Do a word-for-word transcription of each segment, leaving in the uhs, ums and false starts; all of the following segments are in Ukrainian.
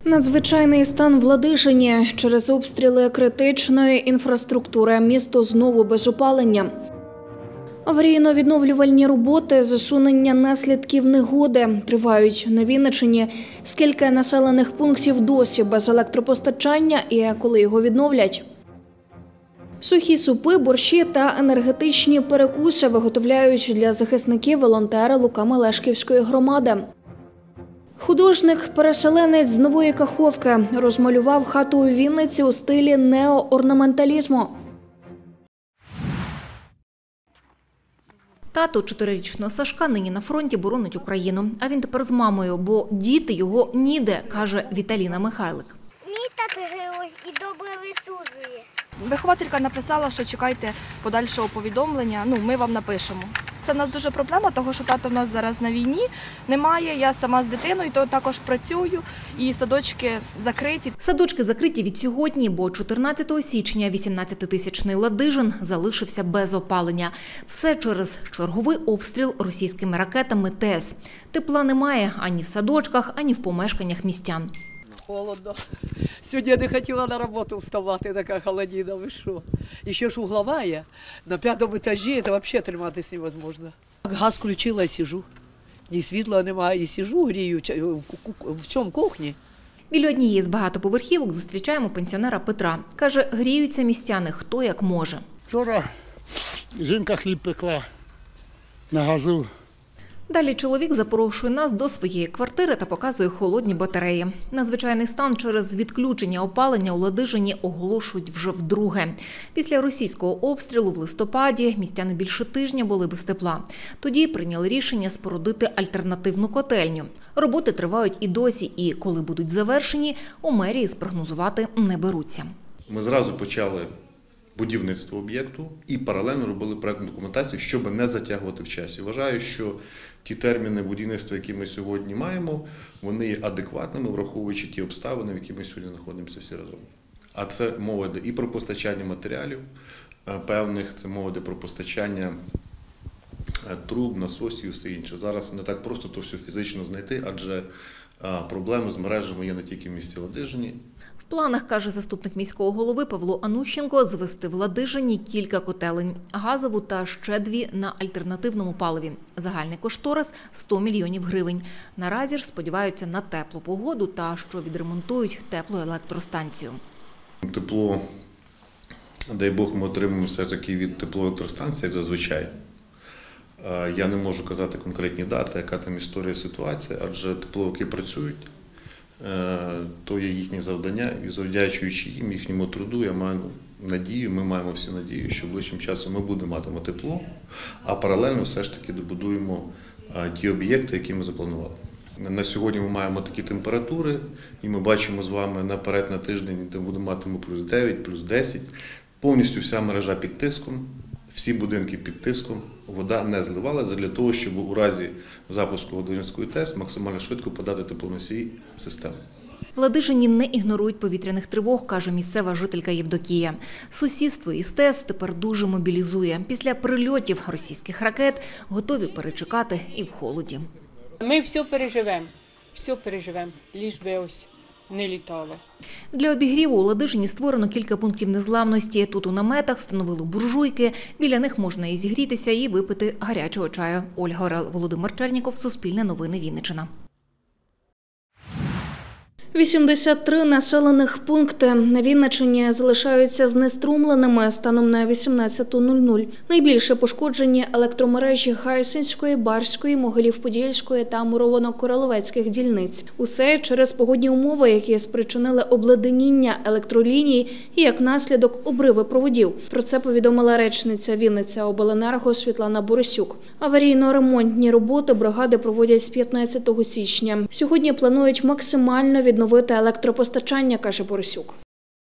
Надзвичайний стан в Ладижині. Через обстріли критичної інфраструктури місто знову без опалення. Аварійно-відновлювальні роботи, засунення наслідків негоди тривають на Вінниччині. Скільки населених пунктів досі без електропостачання і коли його відновлять? Сухі супи, борщі та енергетичні перекуси виготовляють для захисників волонтери Лука-Мелешківської громади. Художник-переселенець з Нової Каховки розмалював хату у Вінниці у стилі неоорнаменталізму. Тато чотирирічного Сашка нині на фронті боронить Україну. А він тепер з мамою, бо діти його ніде, каже Віталіна Михайлик. Мій тато герой і добре висуджує. Вихователька написала, що чекайте подальшого повідомлення, ну ми вам напишемо. Це в нас дуже проблема, тому що тато в нас зараз на війні, немає, я сама з дитиною, то також працюю і садочки закриті. Садочки закриті від сьогодні, бо чотирнадцятого січня вісімнадцятитисячний Ладижин залишився без опалення. Все через черговий обстріл російськими ракетами ТЕС. Тепла немає ані в садочках, ані в помешканнях містян. Холодно. Сьогодні я не хотіла на роботу вставати, така холодина, ви що. І ще ж угловая, на п'ятому етажі, це взагалі триматися невозможно. Газ включила, я сижу. Ні світла немає, і сижу, грію в цьому кухні. Біля однієї з багатоповерхівок зустрічаємо пенсіонера Петра. Каже, гріються містяни хто як може. Вчора жінка хліб пекла на газу. Далі чоловік запрошує нас до своєї квартири та показує холодні батареї. Надзвичайний стан через відключення опалення у Ладижині оголошують вже вдруге. Після російського обстрілу в листопаді містяни більше тижня були без тепла. Тоді прийняли рішення спорудити альтернативну котельню. Роботи тривають і досі, і коли будуть завершені, у мерії спрогнозувати не беруться. Ми зразу почали будівництво об'єкту і паралельно робили проєктну документацію, щоб не затягувати в часі. Вважаю, що ті терміни будівництва, які ми сьогодні маємо, вони є адекватними, враховуючи ті обставини, в які ми сьогодні знаходимося всі разом. А це мова йде і про постачання матеріалів певних, це мова йде про постачання труб, насосів і все інше. Зараз не так просто то все фізично знайти, адже проблеми з мережами є не тільки в місті Ладижині. В планах, каже заступник міського голови Павло Анущенко, звести в Ладижині кілька котелень – газову та ще дві на альтернативному паливі. Загальний кошторис – сто мільйонів гривень. Наразі ж сподіваються на теплу погоду та що відремонтують теплу електростанцію. Тепло, дай Бог, ми отримаємо все-таки від теплоелектростанції, як зазвичай. Я не можу казати конкретні дати, яка там історія, ситуація, адже тепловики працюють. То є їхнє завдання, і завдячуючи їм, їхньому труду, я маю надію, ми маємо всі надію, що ближчим часом ми будемо матимемо тепло, а паралельно все ж таки добудуємо ті об'єкти, які ми запланували. На сьогодні ми маємо такі температури, і ми бачимо з вами наперед на тиждень, де будемо матимемо плюс дев'ять, плюс десять, повністю вся мережа під тиском, всі будинки під тиском, вода не зливалася для того, щоб у разі запуску Ладижинської ТЕС максимально швидко подати теплоносій системи. В Ладижині не ігнорують повітряних тривог, каже місцева жителька Євдокія. Сусідство із ТЕС тепер дуже мобілізує. Після прильотів російських ракет готові перечекати і в холоді. Ми все переживемо, все переживемо, лиш би ось не літало. Для обігріву у Ладижині створено кілька пунктів незламності. Тут у наметах встановили буржуйки. Біля них можна і зігрітися, і випити гарячого чаю. Ольга Орел, Володимир Черніков, Суспільне новини, Вінниччина. вісімдесят три населених пункти на Вінниччині залишаються знеструмленими станом на вісімнадцяту нуль нуль. Найбільше пошкоджені електромережі Гайсинської, Барської, Могилів-Подільської та Муровано-Королевецьких дільниць. Усе через погодні умови, які спричинили обледеніння електроліній і, як наслідок, обриви проводів. Про це повідомила речниця Вінницяобленерго Світлана Борисюк. Аварійно-ремонтні роботи бригади проводять з п'ятнадцятого січня. Сьогодні планують максимально відновити відновити електропостачання, каже Борисюк.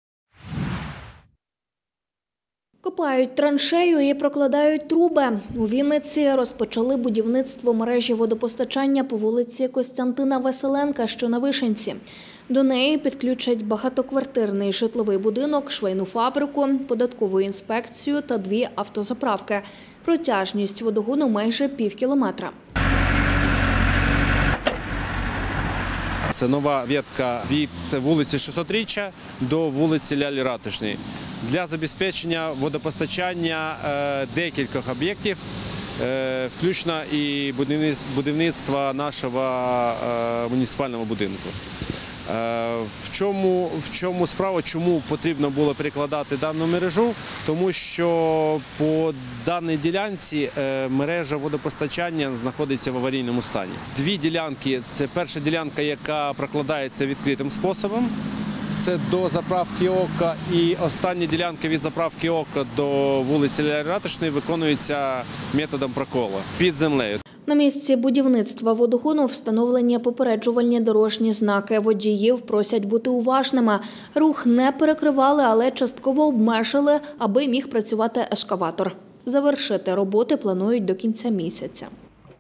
Копають траншею і прокладають труби. У Вінниці розпочали будівництво мережі водопостачання по вулиці Костянтина Василенка, що на Вишенці. До неї підключать багатоквартирний житловий будинок, швейну фабрику, податкову інспекцію та дві автозаправки. Протяжність водогону майже пів кілометра. Це нова ветка від вулиці шестисотріччя до вулиці Лялі Ратушної для забезпечення водопостачання декількох об'єктів, включно і будівництва нашого муніципального будинку. В чому, в чому справа, чому потрібно було перекладати дану мережу? Тому що по даній ділянці мережа водопостачання знаходиться в аварійному стані. Дві ділянки – це перша ділянка, яка прокладається відкритим способом. Це до заправки Ока, і остання ділянка від заправки Ока до вулиці Лялі Ратушної виконується методом проколу під землею. На місці будівництва водогону встановлені попереджувальні дорожні знаки. Водіїв просять бути уважними. Рух не перекривали, але частково обмежили, аби міг працювати ескаватор. Завершити роботи планують до кінця місяця.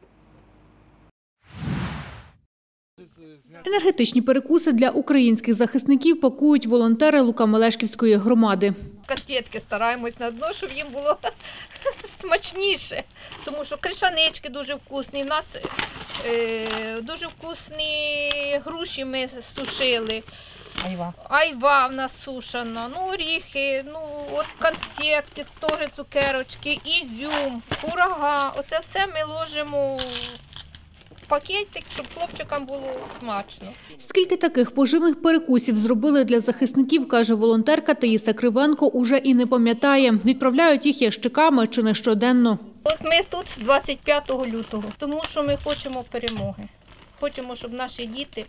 Енергетичні перекуси для українських захисників пакують волонтери Лука-Мелешківської громади. Конфетки стараємось на дно, щоб їм було смачніше, тому що кришанички дуже вкусні, у нас е, дуже вкусні груші ми сушили, айва, айва в нас сушена, ну оріхи, ну от конфетки, теж цукерочки, ізюм, курага, оце все ми ложимо пакетик, щоб хлопчикам було смачно. Скільки таких поживних перекусів зробили для захисників, каже волонтерка Таїса Кривенко, уже і не пам'ятає. Відправляють їх ящиками чи не щоденно. От ми тут з двадцять п'ятого лютого, тому що ми хочемо перемоги. Хочемо, щоб наші діти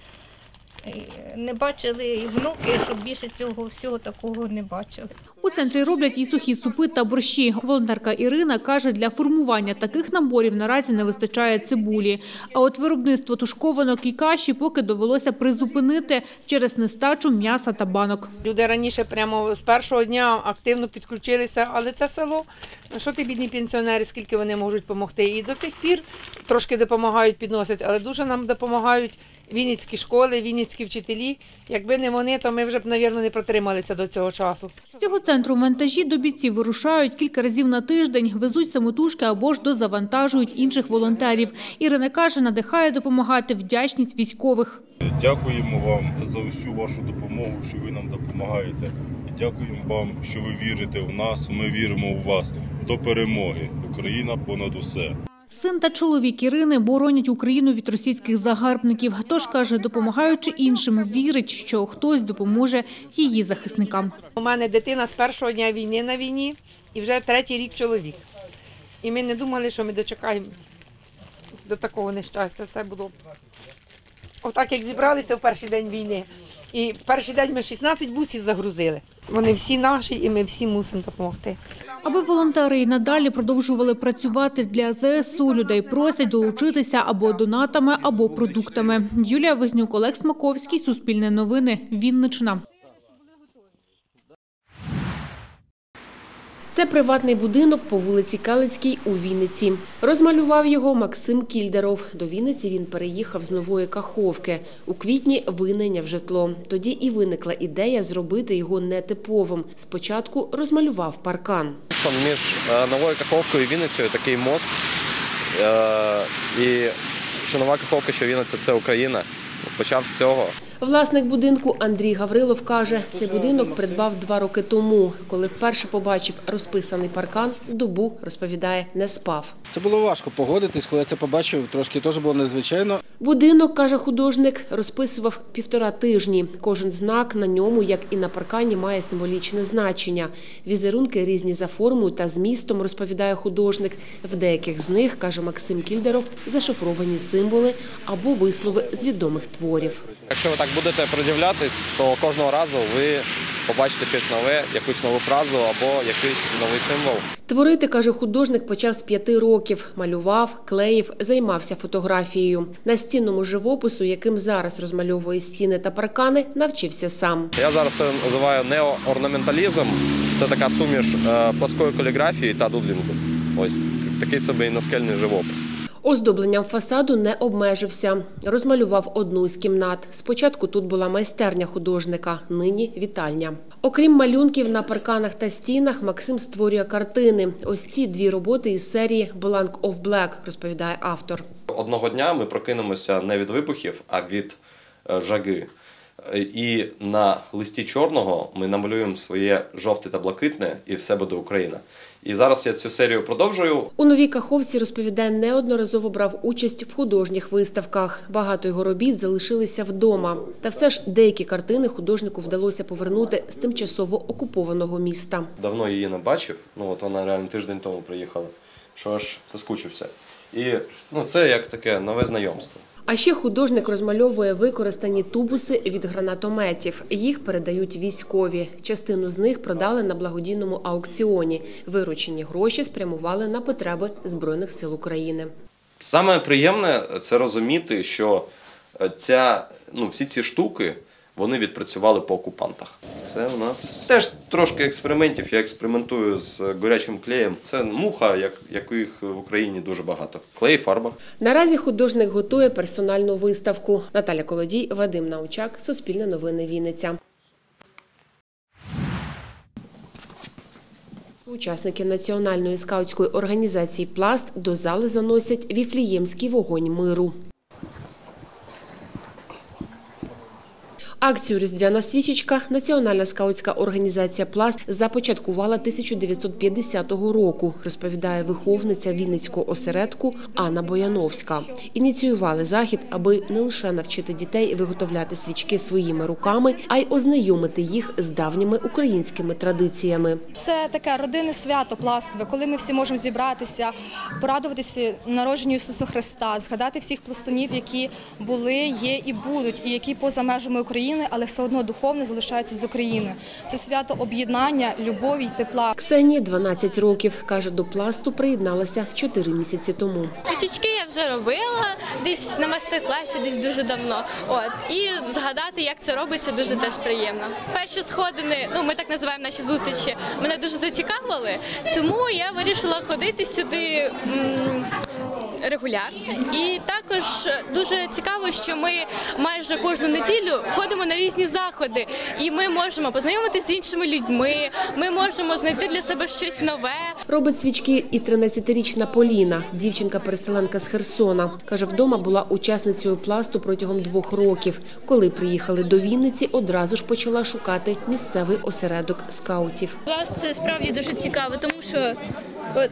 не бачили, і внуки, щоб більше цього всього такого не бачили. У центрі роблять і сухі супи та борщі. Волонтерка Ірина каже, для формування таких наборів наразі не вистачає цибулі. А от виробництво тушкованок і каші поки довелося призупинити через нестачу м'яса та банок. Люди раніше прямо з першого дня активно підключилися, але це село, що ти бідні пенсіонери, скільки вони можуть допомогти. І до цих пір трошки допомагають, підносять, але дуже нам допомагають вінницькі школи, вінницькі вчителі. Якби не вони, то ми вже б, мабуть, не протрималися до цього часу. З цього центру вантажі до бійців вирушають кілька разів на тиждень, везуть самотужки або ж дозавантажують інших волонтерів. Ірина каже, надихає допомагати вдячність військових. Дякуємо вам за усю вашу допомогу, що ви нам допомагаєте. Дякуємо вам, що ви вірите в нас, ми віримо в вас. До перемоги. Україна понад усе. Син та чоловік Ірини боронять Україну від російських загарбників. Тож, каже, допомагаючи іншим, вірить, що хтось допоможе її захисникам. У мене дитина з першого дня війни на війні і вже третій рік чоловік. І ми не думали, що ми дочекаємо до такого нещастя. Це було отак, як зібралися в перший день війни. І в перший день ми шістнадцять бусів загрузили. Вони всі наші і ми всі мусимо допомогти. Аби волонтери і надалі продовжували працювати для зе ес у, людей просять долучитися або донатами, або продуктами. Юлія Вознюк, Олег Смаковський, Суспільне новини, Вінниччина. Це приватний будинок по вулиці Калицькій у Вінниці. Розмалював його Максим Кільдеров. До Вінниці він переїхав з Нової Каховки. У квітні винайняв житло. Тоді і виникла ідея зробити його нетиповим. Спочатку розмалював паркан. Між Новою Каховкою і Вінницею такий мост. І що Нова Каховка, що Вінниця – це Україна. Почав з цього. Власник будинку Андрій Гаврилов каже, цей будинок придбав два роки тому. Коли вперше побачив розписаний паркан, добу, розповідає, не спав. Це було важко погодитись, коли я це побачив, трошки теж було незвичайно. Будинок, каже художник, розписував півтора тижні. Кожен знак на ньому, як і на паркані, має символічне значення. Візерунки різні за формою та змістом, розповідає художник. В деяких з них, каже Максим Кільдеров, зашифровані символи або вислови з відомих творів. Якщо ви так будете придивлятись, то кожного разу ви побачите щось нове, якусь нову фразу або якийсь новий символ. Творити, каже художник, почав з п'яти років. Малював, клеїв, займався фотографією. Настінному живопису, яким зараз розмальовує стіни та паркани, навчився сам. Я зараз це називаю неоорнаменталізм. Це така суміш пласкої каліграфії та дудлінгу. Ось такий собі наскельний живопис. Оздобленням фасаду не обмежився. Розмалював одну з кімнат. Спочатку тут була майстерня художника, нині вітальня. Окрім малюнків на парканах та стінах, Максим створює картини. Ось ці дві роботи із серії «Blank of Black», розповідає автор. Одного дня ми прокинемося не від вибухів, а від жаги. І на листі чорного ми намалюємо своє жовте та блакитне, і все буде Україна. І зараз я цю серію продовжую. У Новій Каховці, розповідає, неодноразово брав участь в художніх виставках. Багато його робіт залишилися вдома. Та все ж деякі картини художнику вдалося повернути з тимчасово окупованого міста. Давно її не бачив, ну от вона реально тиждень тому приїхала, що аж соскучився. І ну, це як таке нове знайомство. А ще художник розмальовує використані тубуси від гранатометів. Їх передають військові. Частину з них продали на благодійному аукціоні. Виручені гроші спрямували на потреби Збройних сил України. Саме приємне – це розуміти, що ця, ну, всі ці штуки, вони відпрацювали по окупантах. Це у нас теж трошки експериментів. Я експериментую з горячим клеєм. Це муха, як, яких в Україні дуже багато. Клей, фарба. Наразі художник готує персональну виставку. Наталя Колодій, Вадим Научак, Суспільне новини, Вінниця. Учасники національної скаутської організації «Пласт» до зали заносять Віфліємський вогонь миру. Акцію «Різдвяна свічечка» Національна скаутська організація «Пласт» започаткувала тисяча дев'ятсот п'ятдесятого року, розповідає виховниця Вінницького осередку Анна Бояновська. Ініціювали захід, аби не лише навчити дітей виготовляти свічки своїми руками, а й ознайомити їх з давніми українськими традиціями. Це таке родинне свято пластове, коли ми всі можемо зібратися, порадуватися народженню Ісуса Христа, згадати всіх пластунів, які були, є і будуть, і які поза межами України, але все одно духовно залишаються з Україною. Це свято об'єднання, любові й тепла. Ксенії дванадцять років. Каже, до «Пласту» приєдналася чотири місяці тому. Свічечки я вже робила десь на майстер-класі, десь дуже давно. От. І згадати, як це робиться, дуже теж приємно. Перші сходини, ну ми так називаємо наші зустрічі, мене дуже зацікавили, тому я вирішила ходити сюди м регулярно. І також дуже цікаво, що ми майже кожну неділю ходимо на різні заходи, і ми можемо познайомитися з іншими людьми, ми можемо знайти для себе щось нове. Робить свічки і тринадцятирічна Поліна, дівчинка-переселенка з Херсона. Каже, вдома була учасницею «Пласту» протягом двох років. Коли приїхали до Вінниці, одразу ж почала шукати місцевий осередок скаутів. «Пласт» – це справді дуже цікаво, тому що от,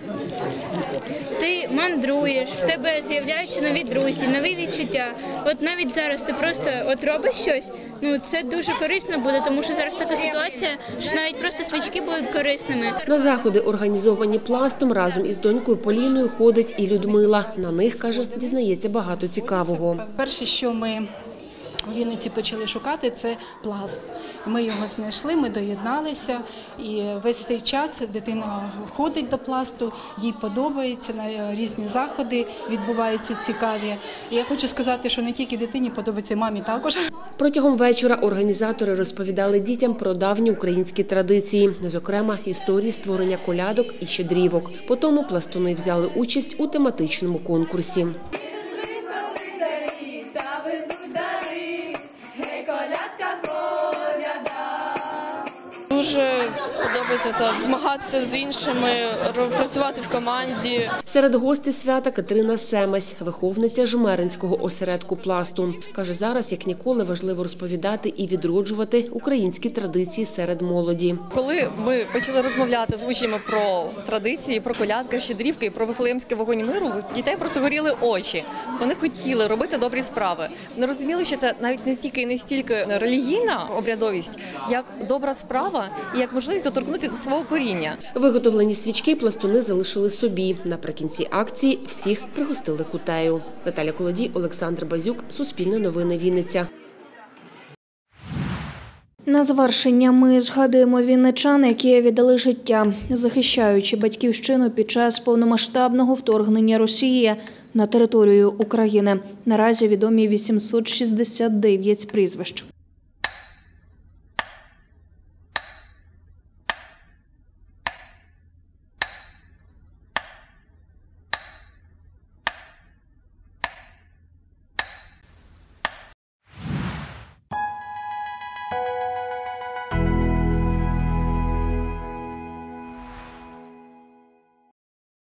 ти мандруєш, в тебе з'являються нові друзі, нові відчуття. От навіть зараз ти просто от робиш щось, ну це дуже корисно буде, тому що зараз така ситуація, що навіть просто свічки будуть корисними. На заходи, організовані «Пластом», разом із донькою Поліною ходить і Людмила. На них, каже, дізнається багато цікавого. Перше, що ми у Вінниці почали шукати, це пласт. Ми його знайшли, ми доєдналися, і весь цей час дитина ходить до пласту, їй подобається, на різні заходи відбуваються цікаві. І я хочу сказати, що не тільки дитині подобається, мамі також. Протягом вечора організатори розповідали дітям про давні українські традиції, зокрема історії створення колядок і щедрівок. Потім пластуни взяли участь у тематичному конкурсі. Дуже подобається це, змагатися з іншими, працювати в команді. Серед гостей свята Катерина Семесь, виховниця Жмеринського осередку «Пласту». Каже, зараз як ніколи важливо розповідати і відроджувати українські традиції серед молоді. Коли ми почали розмовляти з учнями про традиції, про колядки, щедрівки, про Вифлеємський вогонь миру, у дітей просто горіли очі. Вони хотіли робити добрі справи. Вони розуміли, що це навіть не тільки і не стільки релігійна обрядовість, як добра справа і як можливість доторкнутися до свого коріння. Виготовлені свічки пластуни залишили собі. Наприкінці акції всіх пригостили кутею. Наталя Колодій, Олександр Базюк, Суспільне новини, Вінниця. На завершення ми згадуємо вінничан, які віддали життя, захищаючи батьківщину під час повномасштабного вторгнення Росії на територію України. Наразі відомі вісімсот шістдесят дев'ять прізвищ.